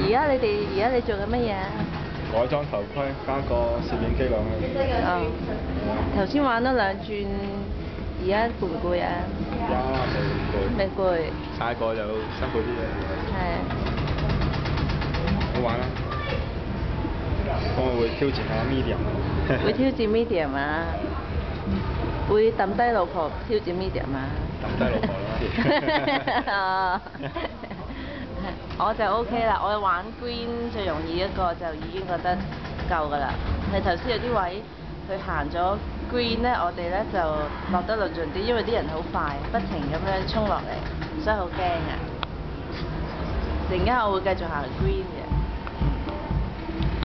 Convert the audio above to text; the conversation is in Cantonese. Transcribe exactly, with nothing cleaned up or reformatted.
而家你哋而家你做緊乜嘢啊？ 改裝頭盔，加個攝影機落去。 哦。頭先玩咗兩轉，而家攰唔攰啊？ 而家未攰。 未攰。 踩過就辛苦啲嘅。 係。 好玩啦！我會挑戰下 medium。 會挑戰 medium 啊？會抌低老婆挑戰 medium 啊？ 抌低老婆啦！ 我就 OK 啦，我玩 green 最容易一個就已經覺得夠㗎啦。係頭先有啲位佢行咗 green 咧，我哋咧就落得論盡啲，因為啲人好快，不停咁樣衝落嚟，所以好驚啊！陣間我會繼續行 green 嘅。